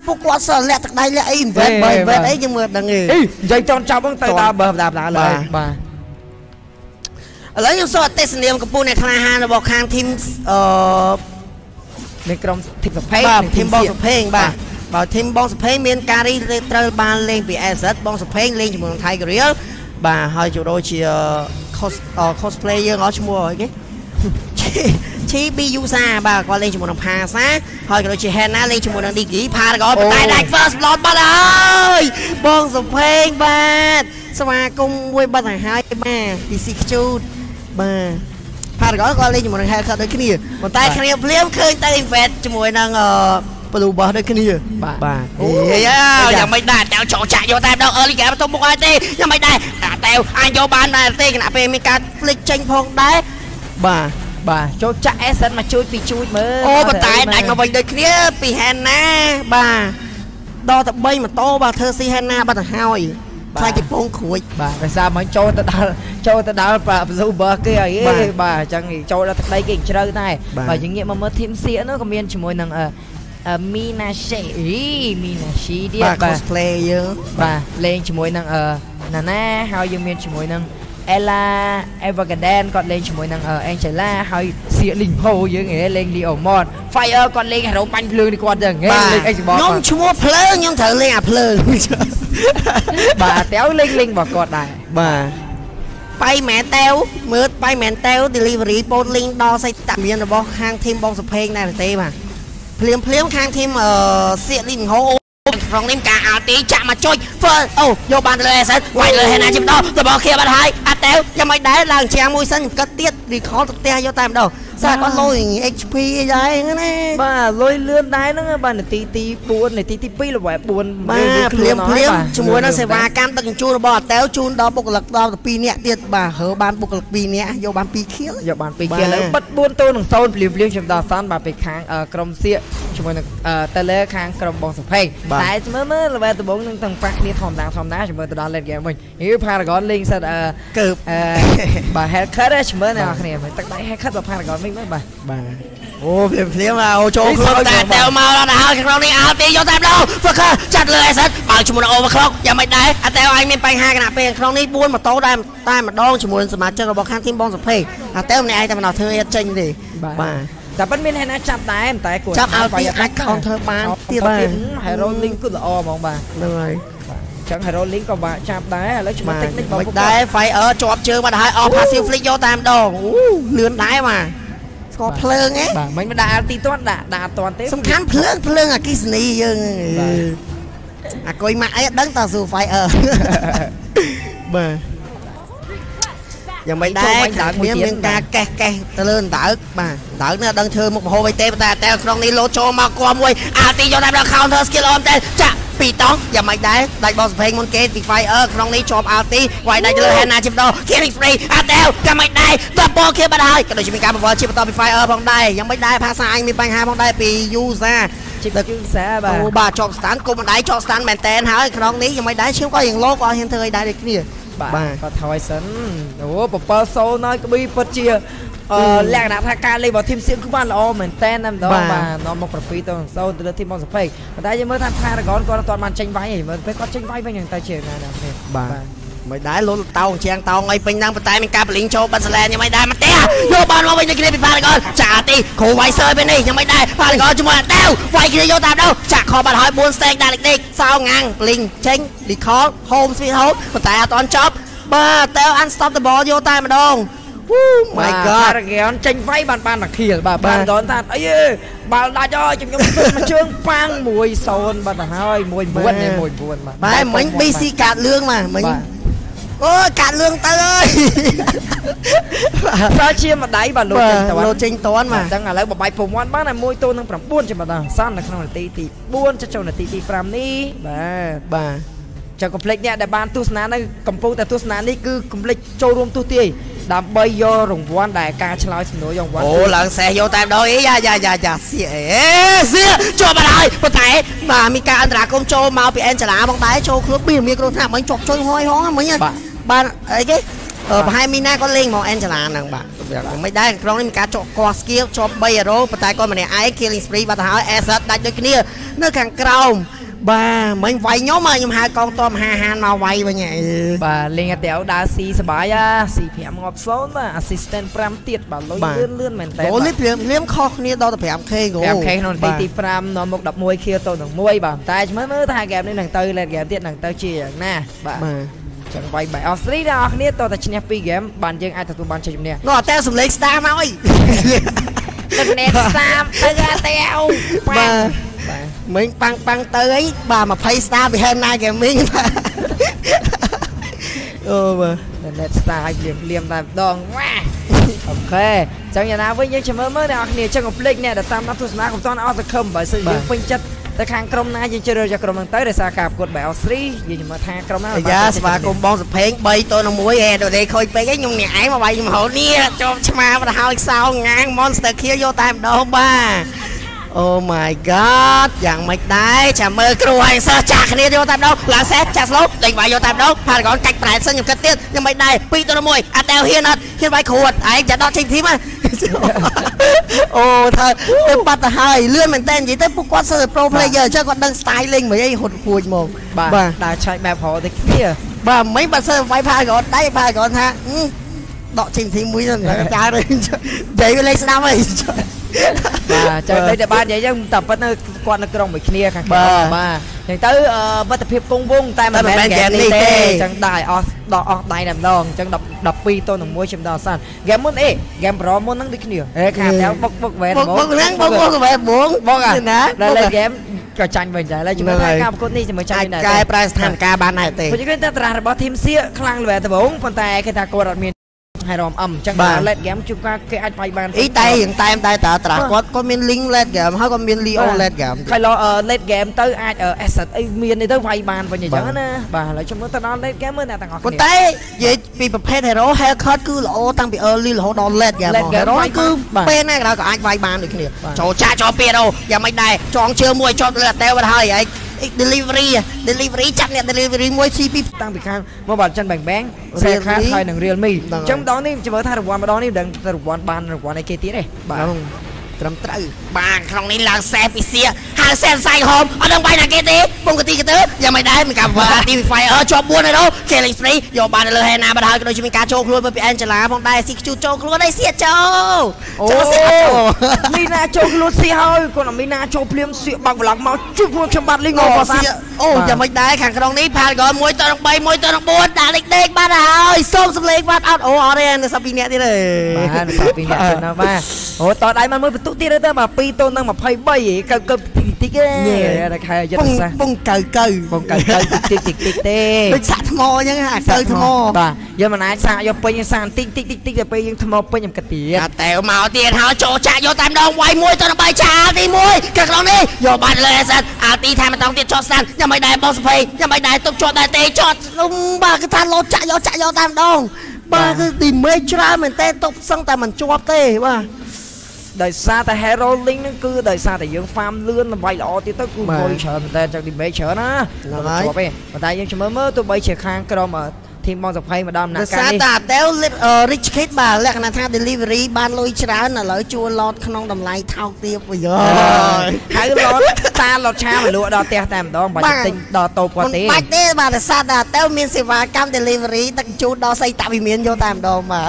พวกគាត់សើលាក់ទឹកដៃលាក់អី invest អីយើងមើលដឹងទេនិយាយចន់ចាប់ហ្នឹងទៅដើរបើដើរលើបាទឥឡូវខ្ញុំសូមអទេសនាមកំពូលអ្នកក្លាហានរបស់ខាងធីមនៃក្រុមធីមសុភេងបាទធីមបងសុភេងបាទបើធីមបងសុភេងមានការរីត្រូវបានលេងពី AZ បងសុភេងលេងជាមួយនឹង Tiger Real បាទហើយចូលដូចជា cosplay យើងអស់ឈ្មោះអីគេឈី BUSA បាទគាត់លេងជាមួយនឹងផាសាហើយក៏ដូចជា Hana លេងជាមួយនឹង Digi ផាក៏តែដាច់ first blood បាត់ហើយបងសុភេងបាទស្វាគមន៍មួយបាត់ហើយបាទពីស៊ីខ្ជូតបាទផារ៉ាហ្គនក៏លេងជាមួយនឹង Hellcat ដូចគ្នាប៉ុន្តែគ្នាភ្លាមឃើញទៅ invest ជាមួយនឹងBlue Boss ដូចគ្នាបាទយ៉ាងមិនដែរតែចោចាក់យកតែម្ដង early game ទៅមុខហើយទេយ៉ាងមិនដែរតែអញយកបានដែរទេគណៈពេលមានការ flick ចេញផងដែរបាទចូលចាក់ Asset មកជួយពីជួយមើលអូប៉ុន្តែដាច់មកវិញដូចគ្នាពី Hana បាទដល់តែ3ម៉ូតូបាទធ្វើស៊ី Hana បាត់ទៅហើយខ្លាចគេពងគ្រួចបាទដោយសារមិនចូលទៅដល់ Blue Boss គេអីបាទអញ្ចឹងចូលដល់ទឹកដីគេជ្រៅដែរបាទយើងងាកមកមើល team សៀកនោះក៏មានជាមួយនឹងMinashi ទៀតបាទ cosplay យើងបាទលេងជាមួយនឹងNana ហើយយើងមានជាមួយនឹងElla Evergarden គាត់លេងជាមួយនឹងAngela ហើយសៀក Lingho យើងលេង Leomon Fire គាត់លេង hero បាញ់ភ្លើងនេះគាត់ចឹងលេង Xbox ខ្ញុំឈ្មោះភ្លើងខ្ញុំត្រូវលេងអាភ្លើងបាទតែលេងរបស់គាត់ដែរបាទបាយមែនតែវមើលបាយមែនតែវ delivery post link ដល់សាច់តាមានរបស់ខាងធីមបងសុភេងដែរទេបាទភ្លាមខាងធីមសៀក Linghoក្នុងនេះការអាទីចាក់មកចុចអូយកបានទៅលើសិនវាយលើ Hana ជិះម្ដងទៅបោះគ្នាបាត់ហើយអត់តែយ៉ាងមិនដែរឡើងជាងមួយសិនកាត់ទៀត recall ទៅផ្ទះយកតែម្ដងសាគាត់លុយ HP អីដែរហ្នឹងណាបាទលុយលឿនដែរហ្នឹងបាទនាទីទី4នាទីទី2ល្បែ4 បាទភ្លាមជាមួយនឹងសេវាកម្មដឹកជញ្ជូនរបស់អតែវជូនដល់បុគ្គលិកដល់2នាក់ទៀតបាទហើបានបុគ្គលិក2នាក់យកបាន2ខៀលយកបាន2ខៀលឥឡូវបិទ4ទល់នឹង0ភ្លាមខ្ញុំដល់សានបាទពីខាងក្រុមសៀកជាមួយនឹងទៅលើខាងក្រុមបងសុភេងតែមើលល្បែដំបងនឹងទាំងប៉ះគ្នាធម្មតាជាមួយទៅដល់ late game វិញនេះ Paragon លេងសិតកើបបាទ Hellcat ជាមួយអ្នកគ្នាទឹកដៃ Hellcat របស់ Paragon វិញបាទអូភ្លាមអូចូលខ្លួនតែមកដល់ហើយក្នុងនេះអើទីយកតែម្ដង Fucker ចាត់លើ Asset បើជាមួយនឹង Overclock យ៉ាងមិនដែរអតែអញមានបញ្ហាគណៈពេលក្នុងនេះ4ម៉ូតូតែម្ដងជាមួយនឹងសមាជិករបស់ខាងធីមបងសុភេងអតែម្នាក់ឯងតែមិនដល់ធ្វើអត់ចេញទេបាទតែប៉ុន្មាន Hana ចាប់ដែរតែគាត់ចាប់ឲ្យពីអាច counter បានទៀតបាទ Hero Link គឺល្អហ្មងបាទហ្នឹងហើយចឹង Hero Link ក៏បាក់ចាប់ដែរឥឡូវឈ្មោះ technique របស់ដែរ Fire ជាប់ជើងបាត់ហើយអស់ passive flick យកតែម្ដងលឿនដែរបាទស្គាល់ភ្លើងហ៎បាទមិនដាក់ទីទាន់ដាក់អត់ទាន់ទេសំខាន់ភ្លើងអគិសនីយើងអាកុយម៉ាក់អីដឹងតើស៊ូ Fire បាទយ៉ាងមិនដែរមានការកេះទៅលើដៅបាទដៅនេះអត់ដឹងធ្វើមុខមហោបអីទេតែក្នុងនេះលោតចូលមកគួរមួយអាទីយកតែដល់ counter skill អមតែចាក់ពីតោះយ៉ាងមិនដែរដាច់បោះសុភេងមុនគេពី Fire ក្នុងនេះជាប់អាទីវាយដាច់ទៅលើ Hana ជិះម្ដង Killing Spree អាតែយ៉ាងមិនដែរតបគេបាត់ហើយក៏ដូចជាមានការបង្វល់ជិះបន្តពី Fire ផងដែរយ៉ាងមិនដែរភាសាអញមានបញ្ហាផងដែរពី user ជិះ user បាទអូបាទជាប់ stand គុំមិនដែរជាប់ stand មែនតែនហើយក្នុងនេះយ៉ាងមិនដែរឈាមក៏យ៉ាងលោកក៏ហ៊ានធ្វើអីដែរដូចគ្នាបាទគាត់ថយសិនអូ7 0ហើយក្ប៊ីពិតជាលក្ខណៈថាការលេងរបស់ធីមសៀមគឺបានល្អមែនតែនតែម្ដងបាទនាំមក7 ទៅ0ទៅលើធីមបងសុភេងប៉ុន្តែយើងមើលថា Paragon គាត់អត់បានចេញវាយទេមើលពេលគាត់ចេញវាយវិញហ្នឹងទៅជាណាគ្នាបាទមិនដែរលុលតោងជាងតោងអីពេញហ្នឹងប៉ុន្តែមានការបលីងចូលបាត់សឡែនយ៉ាងមិនដែរមកទេយកបានមកវិញទៅគ្នាពី Paragon ចាទីគ្រូវាយសើពេលនេះយ៉ាងមិនដែរ Paragon ជាមួយតាវវាយគ្នាយកតាមដល់ចាក់ខបាត់ហើយ4 stage ដាក់លេខសោងាំងបលីងចេញ recall home sweet home ប៉ុន្តែអត់ទាន់ចប់បាទតែ unstoppable យកតែម្ដង my god Paragon ចេញវាយបានតែខៀលបាទបានដល់ថាអីបាល់ដាច់ហើយខ្ញុំមកជើងប៉ាំង1-0បាត់ទៅហើយ1-9បាទមិញ BC កាត់លឿងមកមិញអូកាត់លឿងទៅអើយសើជាម្ដាយបាទលោចេញតន់បាទអញ្ចឹងឥឡូវបបាយប្រព័ន្ធបានតែ1ទៅនឹង9ចាំបាទសាននៅក្នុងនាទីទី4ចូលនាទីទី5នេះបាទចាំកុំភ្លេចអ្នកដែលបានទស្សនានៅកំពុងតែទស្សនានេះគឺកុំភ្លេចចូលរួមទស្សទាយដើម្បីយករង្វាន់ដែលការឆ្លើយសំណួរយករង្វាន់អូឡើងសេះយកតែម្ដងអីយ៉ាសៀសៀចូលបាត់ហើយប៉ុន្តែបាទមានការអន្តរាគមចូលមកពី Angela ផងដែរចូលខ្លួនមានគ្រោះថ្នាក់មិញជាប់ជួយហយហងមិញបានអីគេប្រហែលមីណាក៏លេងមក Angela ហ្នឹងបាទមិនដែរក្នុងនេះមានការចកកោះ skill ជាប់3 arrow ប៉ុន្តែគាត់ម្នាក់ឯង killing spree បាត់ទៅហើយ asset ដាច់ដូចគ្នានៅខាងក្រោម bà mình vay nhóm mà nhưng hai con tôm hà nào vay bà nhỉ bà lên cái téo đá xì sờ bái á xì phèm ngọt xốn mà assistant pram tiệt bà lôi lươn mền té gỗ liếm kho nia đâu tập phèm khê gỗ phèm khê nó tí pram nó một đập môi kia tôi đừng môi bà tay mới hai game nên thằng tư lên game tiệt thằng tư chia nè bà chẳng vay bài Australia đó nia tôi ta chinh happy game bàn chơi ai thật tôi bàn chơi chùm nè nó teo sum lấy star máu ấy nè star tới ra teo bà mình băng tới ấy bà mà play star bị hơn nay kìa mình mà net star liềm ta đòn quá ok chẳng nhà nào với những chấm mới nào nè trong một link nè để tam năm thu sna của toàn out không bởi sự những phân chất tại hàng krom na chơi chơi cho krom tới để xa cạp cột bèo free gì mà thang krom na dạ và cùng bong sập phèn bay tôi nó muối hè rồi đây khơi bay cái nhung nhảy mà bay mà hậu nia cho mà hai sao ngang monster kia vô tam đâu ba oh my god dạng mạch đấy chả mơ kêu hành sơ chả cái vô tam đâu là sẽ chả số định phải vô tam đâu phải còn cách phải sân nhập cất tiên nhưng mạch này pi tôi nó mùi đeo hiên vai khuột ấy chả đo trình thím mà ô thôi tôi bắt hơi lươn mình tên gì tới quát sơ pro player cho con đăng styling mấy hột khuột một bà đã chạy map họ thì kia bà mấy bà sơ vai pha gọn đấy pha gọn ha đọ trình thím mũi rồi cha rồi vậy lên sao vậy bà chờ đây là ba vậy chứ tập bắt nó quan nó trong mấy kia khác bà thì tới bắt tập hiệp công vung tay mà mẹ game đi tê chẳng đài đo đài làm đòn chẳng đập pi tôi nằm muối chìm đo san game muốn game pro muốn năng đi kia khám theo bốc về bốc về buông bốc à đây là game trò tranh mình giải lại chúng ta cam con đi thì mới tranh này cái price tham ca ban này tê bây giờ chúng ta bỏ thêm xía khang về từ bốn phần tay cái ta cô đặt miền hai ròm âm chẳng là lên game chúng ta cái anh bay bàn ý tay hiện tay em tay tạ tạ có miền link lên game hay có miền Leo lên game khai lo lên game tới ai asset miền này tới vay bàn và như chẳng á bà lại trong đó ta nói lên game mới nè thằng ngọc con tay vậy vìประเภท hero haircut គឺល្អតាំងពី early រហូតដល់ late game hero គឺពេលណាក៏អាចវាយបានដូចគ្នាចូលចាចូលពីđâuយ៉ាងមិនដែរចងជើមួយជាប់លើតែទៅហើយ delivery ចាប់អ្នក delivery មួយ CP តាំងពីខាងមកបាត់ចិនបែងសេខាងហើយនឹង Realme ចឹងម្ដងនេះជមើលថារង្វាន់ម្ដងនេះដឹងតែរង្វាន់បានរង្វាន់អីគេទៀតទេបាទត្រឹមត្រូវបាទក្នុងនេះឡើងសេពីសៀហើយសេផ្សាយហោមអត់ដឹងបាយណាគេទេពងកទីកទៅយ៉ាងមិនដែរមានការវ៉ា TV Fire ជាប់4ហើយនោះគេលេង free យកបានលើហេណាបាត់ហើយក៏ដូចជាមានការចូលខ្លួនពី Angela ផងដែរស៊ីជូចូលខ្លួនហើយសៀចូលចូលសៀមីណាចូលខ្លួនសៀហើយគាត់មីណាចូលភ្លាមសៀបាក់ប្លុកមកជួបខ្លួនខ្ញុំបាត់លីងអូសាអូយ៉ាងមិនដែរខាងក្នុងនេះផាលក៏1ទៅ3 1ទៅ4ដាក់ដេកបាត់ហើយសូមសម្លេងបាត់អត់អូអត់ទេនៅសាប់2នាក់ទៀតទេបាទសាប់2នាក់ទៀតណាបាទអូតដៃមកមើលបន្ទុកទៀតទៅមក2ទៅនឹង23កើតិចទេតែខែយុទ្ធសាស្ត្របងកើតិចទេដូចសាក់ថ្មអញ្ចឹងអាកើថ្មបាទយើងមិនអាចសាក់យកពេញសាក់តិចទៅពេលយើងថ្មពេញខ្ញុំគិតទៀតតែមកទៀតហើយចូលចាក់យកតាមដងវាយ1ទៅ3ចាទី1ខាងក្នុងនេះយកបានលើសិនអាទីថាមិនតង់ទៀតចោតស្ដានខ្ញុំមិនដែរបងសុភ័យខ្ញុំមិនដែរទុកជាប់ដែរទេចោតបាទគឺថាលោតចាក់យកតាមដងបាទគឺទីមេច្រើនមែនទេទុកសឹងតែមិនជាប់ទេបាទដោយសារតែ hero link ហ្នឹងគឺដោយសារតែយើង farm លឿនវាយល្អទៀតទៅគឺមួយច្រើនមែនតើចង់ damage ច្រើនណាជាប់ទេប៉ុន្តែយើងមើលទោះបីជាខាងក្រុមធីមបងសុភ័យម្ដងណាកាលនេះតែតែ rich kid បាទលក្ខណៈថា delivery បានលុយច្រើនឥឡូវជួលឡតក្នុងតម្លៃថោកទាបវិញហើយឡតតាឡតឆាមកលក់ដល់ផ្ទះតែម្ដងបាច់ទិញដល់តូបគាត់ទេបាច់ទេបាទដោយសារតែមានសេវាកម្ម delivery ដឹកជូនដល់សីតវិមានយកតែម្ដងបាទ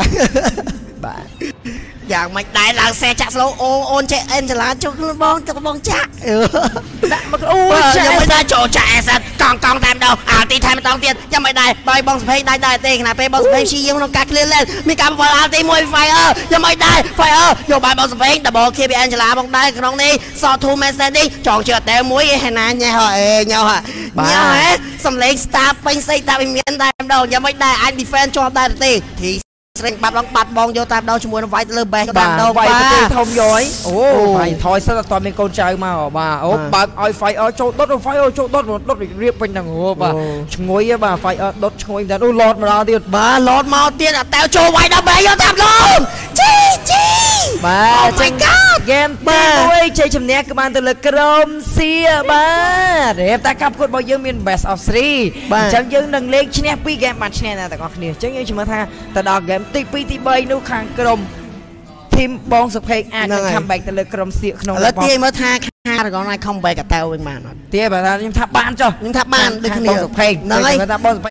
យ៉ាងមិនដែរឡើងសេចាក់ស្លូអូនចេះ Angela ជុំបងចាក់ដាក់មកអូយ៉ាងមិនដែរចូលចាក់អេសិតកង់តែម្ដងអាទីថែមម្ដងទៀតយ៉ាងមិនដែរបើបងសុភ័យដែរទេខណៈពេលបងសុភ័យព្យាយាមក្នុងការ clear lane មានការបង្វិលអាទី1 Fire យ៉ាងមិនដែរ Fire យកបានបងសុភ័យ double kill ពី Angela ផងដែរក្នុងនេះសត 2 man standing ចងជើតែមួយហេណាញ៉ែហ៎ញ៉ៅហ៎សំលេង star ពេញស្អីតាវិមានតែម្ដងយ៉ាងមិនដែរអាច defend ជាប់ដែរទេស្រេងបាត់បងយកតាមដងជាមួយនឹងវាយទៅលើ base តាមដងវាយទៅធំយយអូវាយថយសិនតែអត់មានកូនចៅមកបាទអូបើកឲ្យ Fire ចូលដុត Fire ចូលដុតរៀបពេញទាំងហូបាទឈ្ងុយបាទ Fire ដុតឈ្ងុយតែអូឡតមកដល់ទៀតបាទឡតមកទៀតអាតែចូលវាយដល់ base យកតាមដងជីបាទចឹង game 1ជ័យជំនះគឺបានទៅលើក្រុមសៀបាទរៀបតែកាប់គាត់របស់យើងមាន best of 3អញ្ចឹងយើងនឹងលេងឈ្នះ2 game បានឈ្នះទាំងអស់គ្នាអញ្ចឹងយើងជឿថាទៅដល់ game ទី2ទី3នោះខាងក្រុមធីមបងសុភ័យអាចនឹង comeback ទៅលើក្រុមសៀកក្នុងឥឡូវទាយមើលថាហារកណៃខំបែកកតៅវិញបានទាបើថាខ្ញុំថាបានចុះខ្ញុំថាបានដូចគ្នាបងសុភ័ក្រហ្នឹងហើយគាត់ថាបងសុភ័ក្រ